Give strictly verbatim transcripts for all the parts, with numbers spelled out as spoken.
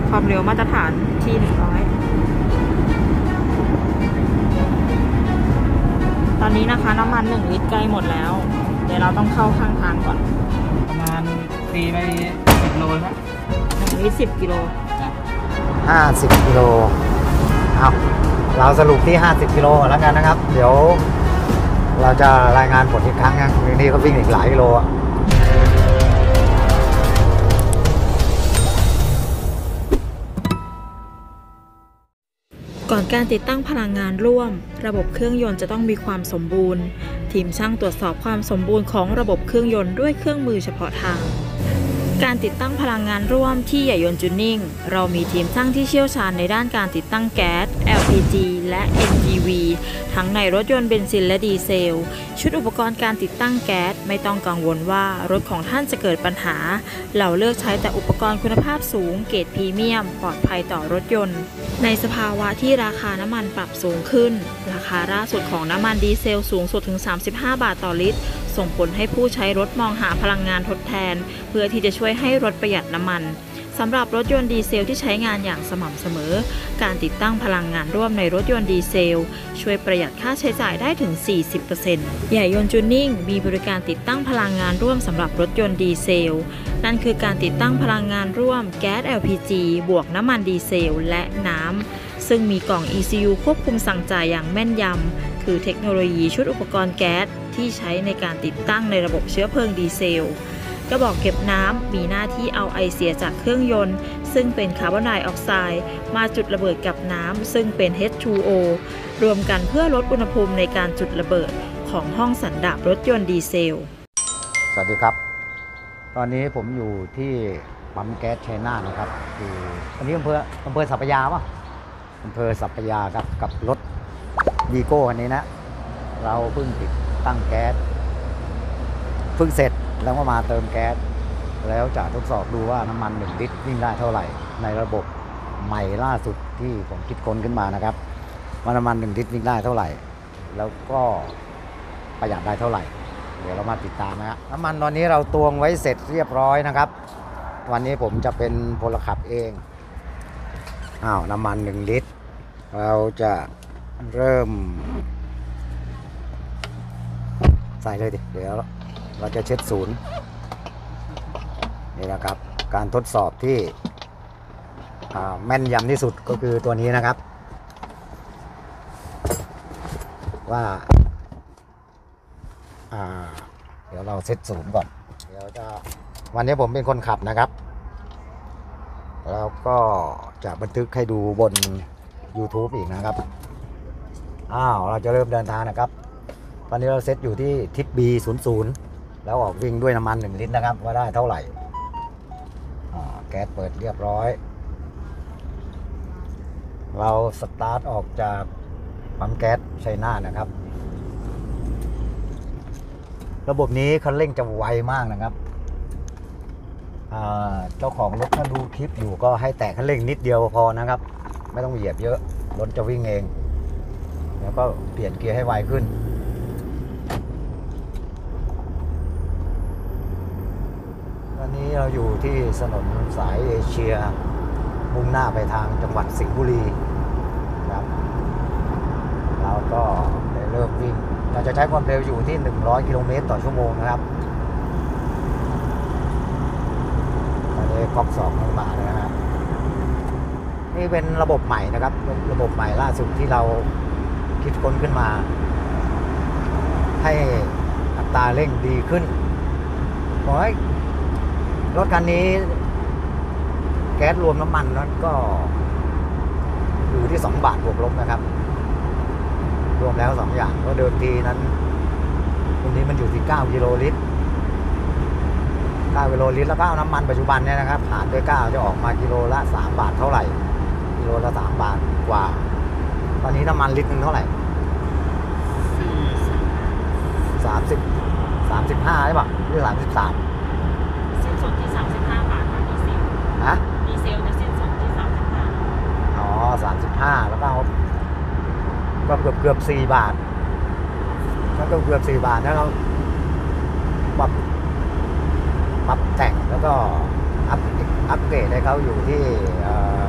ความเร็วมาตรฐานที่หนึ่งร้อยตอนนี้นะคะน้ำมันหนึ่งลิตรใกล้หมดแล้วเดี๋ยวเราต้องเข้าข้างทางก่อนประมาณตีไปสิบโลนะหนึ่งลิตรสิบกิโลห้าสิบกิโลเอาเราสรุปที่ห้าสิบกิโลแล้วกันนะครับเดี๋ยวเราจะรายงานผลอีกครั้งนะทีนี้ก็วิ่งอีกหลายกิโลอ่ะก่อนการติดตั้งพลังงานร่วมระบบเครื่องยนต์จะต้องมีความสมบูรณ์ทีมช่างตรวจสอบความสมบูรณ์ของระบบเครื่องยนต์ด้วยเครื่องมือเฉพาะทางการติดตั้งพลังงานร่วมที่ใหญ่ยนต์จูนนิ่งเรามีทีมช่างที่เชี่ยวชาญในด้านการติดตั้งแก๊ส แอล พี จี และ เอ็น จี วี ทั้งในรถยนต์เบนซินและดีเซลชุดอุปกรณ์การติดตั้งแก๊สไม่ต้องกังวลว่ารถของท่านจะเกิดปัญหาเราเลือกใช้แต่อุปกรณ์คุณภาพสูงเกรดพรีเมียมปลอดภัยต่อรถยนต์ในสภาวะที่ราคาน้ำมันปรับสูงขึ้นราคาล่าสุดของน้ำมันดีเซลสูงสุดถึงสามสิบห้าบาทต่อลิตรส่งผลให้ผู้ใช้รถมองหาพลังงานทดแทนเพื่อที่จะช่วยให้รถประหยัดน้ำมันสำหรับรถยนต์ดีเซลที่ใช้งานอย่างสม่ำเสมอการติดตั้งพลังงานร่วมในรถยนต์ดีเซลช่วยประหยัดค่าใช้จ่ายได้ถึง สี่สิบเปอร์เซ็นต์ ใหญ่ยนต์จูนนิ่งมีบริการติดตั้งพลังงานร่วมสำหรับรถยนต์ดีเซลนั่นคือการติดตั้งพลังงานร่วมแก๊ส แอล พี จี บวกน้ำมันดีเซลและน้ำซึ่งมีกล่อง อี ซี ยู ควบคุมสั่งจ่ายอย่างแม่นยำคือเทคโนโลยีชุดอุปกรณ์แก๊สที่ใช้ในการติดตั้งในระบบเชื้อเพลิงดีเซลกระบอกเก็บน้ำมีหน้าที่เอาไอเสียจากเครื่องยนต์ซึ่งเป็นคาร์บอนไดออกไซด์มาจุดระเบิดกับน้ำซึ่งเป็น เอช ทู โอ รวมกันเพื่อลดอุณหภูมิในการจุดระเบิดของห้องสันดาปรถยนต์ดีเซลสวัสดีครับตอนนี้ผมอยู่ที่ปั๊มแก๊สชัยนาทนะครับอยู่อันนี้อำเภออำเภอสัพพยาป่ะอำเภอสัพพยาครับกับรถวีโก้คันนี้นะเราเพิ่งติดตั้งแก๊สเพิ่งเสร็จแล้วก็มาเติมแก๊สแล้วจะทดสอบดูว่าน้ำมันหนึ่งลิตรวิ่งได้เท่าไหร่ในระบบใหม่ล่าสุดที่ผมคิดค้นขึ้นมานะครับว่าน้ำมันหนึ่งลิตรวิ่งได้เท่าไหร่แล้วก็ประหยัดได้เท่าไหร่เดี๋ยวเรามาติดตามนะฮะน้ำมันตอนนี้เราตวงไว้เสร็จเรียบร้อยนะครับวันนี้ผมจะเป็นพลขับเองอ้าวน้ำมันหนึ่งลิตรเราจะเริ่มใส่เลยดิเดี๋ยวเราจะเช็ดศูนย์นี่นะครับการทดสอบที่แม่นยำที่สุดก็คือตัวนี้นะครับว่าเดี๋ยวเราเช็ดศูนย์ก่อนเดี๋ยวจะวันนี้ผมเป็นคนขับนะครับแล้วก็จะบันทึกให้ดูบน YouTube อีกนะครับอ้าวเราจะเริ่มเดินทางนะครับตอนนี้เราเซตอยู่ที่ทิศ บี ศูนย์ ศูนย์แล้วออกวิ่งด้วยน้ำมันหนึ่งลิตรนะครับว่าได้เท่าไหร่แก๊สเปิดเรียบร้อยเราสตาร์ทออกจากปั๊มแก๊สชัยนาทนะครับระบบนี้คันเร่งจะไวมากนะครับเจ้าของรถถ้าดูคลิปอยู่ก็ให้แตะคันเร่งนิดเดียวพอนะครับไม่ต้องเหยียบเยอะรถจะวิ่งเองแล้วก็เปลี่ยนเกียร์ให้ไวขึ้นตอนนี้เราอยู่ที่ถนนสายเอเชียมุ่งหน้าไปทางจังหวัดสิงห์บุรีครับเราก็ได้เริ่มวิ่งเราจะใช้ความเร็วอยู่ที่หนึ่งร้อยกิโลเมตรต่อชั่วโมงนะครับตอนนี้ก๊อกสองลงมาแล้วนะครับนี่เป็นระบบใหม่นะครับระบบใหม่ล่าสุดที่เราคิดค้นขึ้นมาให้อัตราเร่งดีขึ้นขอให้รถคันนี้แก๊สรวมน้ำมันนั้นก็อยู่ที่สองบาทบวกลบนะครับรวมแล้วสองอย่างก็เดิมทีนั้นตรงนี้มันอยู่ที่เก้ากิโลลิตรเก้ากิโลลิตรแล้วก็น้ำมันปัจจุบันเนี่ยนะครับหารด้วยเก้าจะออกมากิโลละสามบาทเท่าไหร่กิโลละสามบาทกว่าตอนนี้น้ำมันลิตรนึงเท่าไหร่สามสิบสามสิบห้าใช่ป่ะหรือสามสิบสามสิ้นสุดที่สามสิบห้าบาทค่ะดีเซลฮะดีเซลจะสิ้นสุดที่สามสิบห้าอ๋อสามสิบห้าแล้วก็ก็เกือบเกือบสี่บาทแล้วก็เกือบสี่บาทแล้วเราปรับปรับแต่งแล้วก็อัพอัพเกรดให้เขาอยู่ที่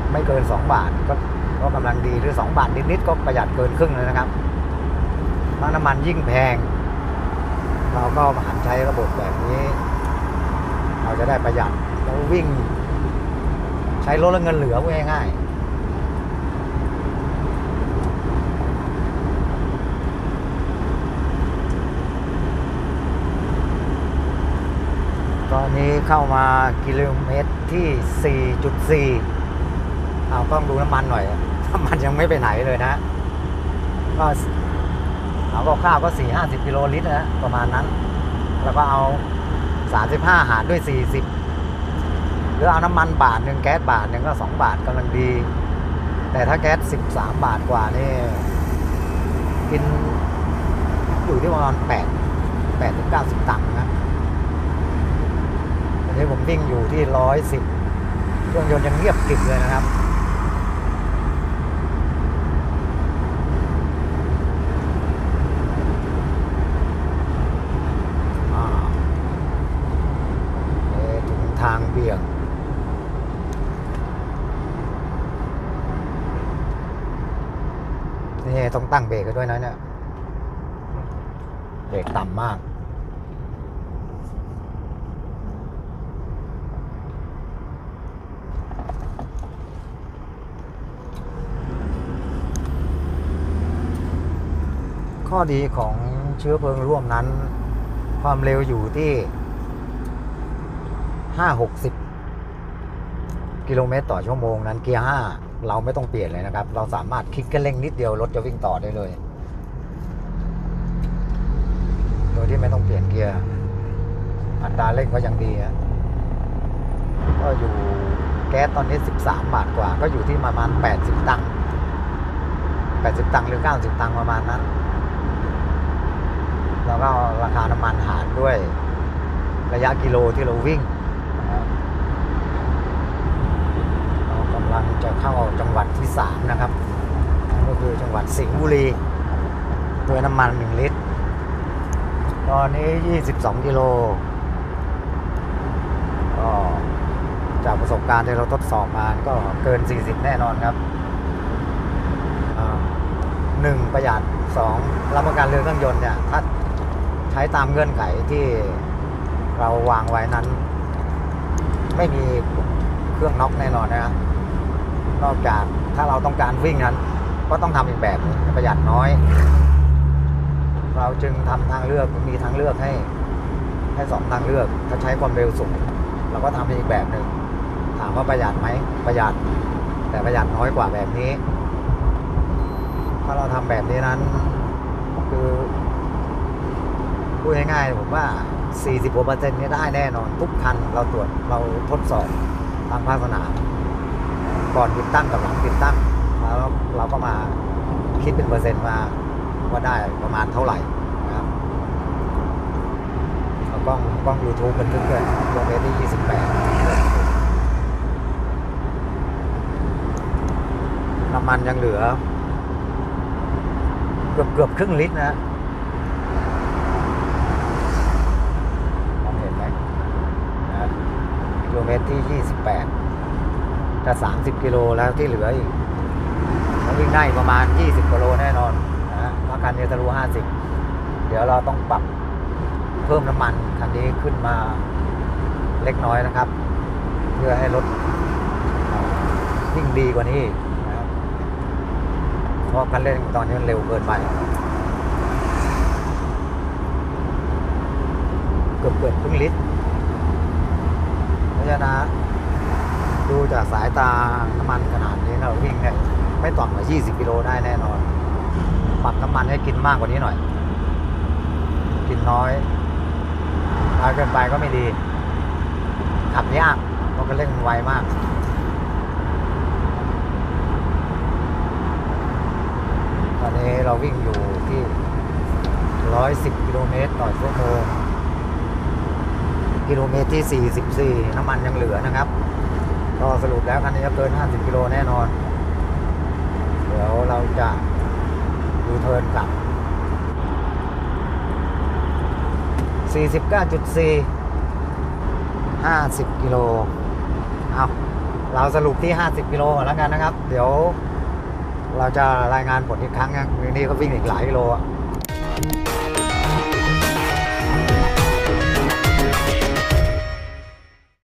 ไม่เกินสองบาทก็ก็กำลังดีหรือสองบาทนิดๆก็ประหยัดเกินครึ่งเลยนะครับเพราะน้ำมันยิ่งแพงเราก็หันใช้ระบบแบบนี้ เราจะได้ประหยัดเราวิ่งใช้รถแล้วเงินเหลือง่ายๆตอนนี้เข้ามากิโลเมตรที่ สี่จุดสี่ เอาต้องดูน้ำมันหน่อยน้ำมันยังไม่ไปไหนเลยนะก็เอาก็ข้าวก็ สี่ห้าสิบกิโลลิตรนะประมาณนั้นแล้วก็เอาสามสิบห้าหารด้วยสี่สิบหรือเอาน้ำมันบาทหนึ่งแก๊สบาทหนึ่งก็สองบาทกำลังดีแต่ถ้าแก๊สสิบสามบาทกว่านี่กินอยู่ที่ประมาณแปด แปดถึงเก้าสิบตังค์นะอันนี้ผมวิ่งอยู่ที่หนึ่งร้อยสิบเครื่องยนต์ยังเงียบกริบเลยนะครับทางเบี่ยงนี่ต้องตั้งเบรกกันด้วยนะเนี่ยเบรกต่ำมากข้อดีของเชื้อเพลิงร่วมนั้นความเร็วอยู่ที่ห้าหกสิบกิโลเมตรต่อชั่วโมงนั้นเกียร์ห้าเราไม่ต้องเปลี่ยนเลยนะครับเราสามารถคลิกแค่เร่งนิดเดียวรถจะวิ่งต่อได้เลยโดยที่ไม่ต้องเปลี่ยนเกียร์อัตราเร่งก็ยังดีนะก็อยู่แก๊สตอนนี้สิบสามบาทกว่าก็อยู่ที่ประมาณแปดสิบตังค์แปดสิบตังค์หรือเก้าสิบตังค์ประมาณนั้นแล้วก็ราคาน้ำมันหารด้วยระยะกิโลที่เราวิ่งเรากำลังจะเข้าจังหวัดที่สามนะครับก็คือจังหวัดสิงห์บุรีด้วยน้ำมันหนึ่งลิตรตอนนี้ยี่สิบสองกิโลก็จากประสบการณ์ที่เราทดสอบมาก็เกินสี่สิบแน่นอนครับหนึ่งประหยัดสองรับประกันเรื่องเครื่องยนต์เนี่ยถ้าใช้ตามเงื่อนไขที่เราวางไว้นั้นไม่มีเครื่องน็อกแน่นอนนะครับนอกจากถ้าเราต้องการวิ่งนั้นก็ต้องทำอีกแบบประหยัดน้อยเราจึงทำทางเลือกมีทางเลือกให้ให้สองทางเลือกถ้าใช้ความเร็วสูงเราก็ทำอีกแบบหนึ่งถามว่าประหยัดไหมประหยัดแต่ประหยัดน้อยกว่าแบบนี้ถ้าเราทำแบบนี้นั้นคือพูดง่ายๆผมว่าสี่สิบกว่าเปอร์เซ็นต์นี้ได้แน่นอนทุกคันเราตรวจเราทดสอบตามภาคสนามก่อนติดตั้งกับหลังติดตั้งแล้วเราก็มาคิดเป็นเปอร์เซ็นต์มาว่าได้ประมาณเท่าไหร่นะครับแล้วกล้องกล้อง YouTube บันทึกด้วยกิโลเมตรที่ยี่สิบแปดน้ำมันยังเหลือเกือบเกือบครึ่งลิตรนะกิโลเมตรที่ยี่สิบแปดจะสามสิบกิโลแล้วที่เหลืออีกเราวิ่งได้ประมาณยี่สิบกิโลแน่นอนนะถ้าคันนี้ทะลุห้าสิบเดี๋ยวเราต้องปรับเพิ่มน้ำมันคันนี้ขึ้นมาเล็กน้อยนะครับเพื่อให้รถวิ่งดีกว่านี้นะครับเพราะคันเร่งตอนนี้มันเร็วเกินไปเกือบเกือบครึ่งลิตรเพราะฉะนั้นดูจากสายตาน้ำมันขนาดนี้เราวิ่งเนี่ยไม่ต่ำกว่ายี่สิบกิโลได้แน่นอนปรับน้ำมันให้กินมากกว่านี้หน่อยกินน้อยน้อยเกินไปก็ไม่ดีขับยากเพราะคันเร่งมันไวมากตอนนี้เราวิ่งอยู่ที่หนึ่งร้อยสิบกิโลเมตรต่อชั่วโมงกิโลเมตรที่สี่สิบสี่น้ำมันยังเหลือนะครับก็สรุปแล้วคันนี้จะเกินห้าสิบกิโลแน่นอนเดี๋ยวเราจะดูเทิร์นกลับ สี่สิบเก้าจุดสี่ ห้าสิบกิโลเอาเราสรุปที่ ห้าสิบกิโลแล้วกันนะครับ เดี๋ยว เราจะรายงานผลอีกครั้งนะวันนี้ก็วิ่งอีกหลายกิโลอะ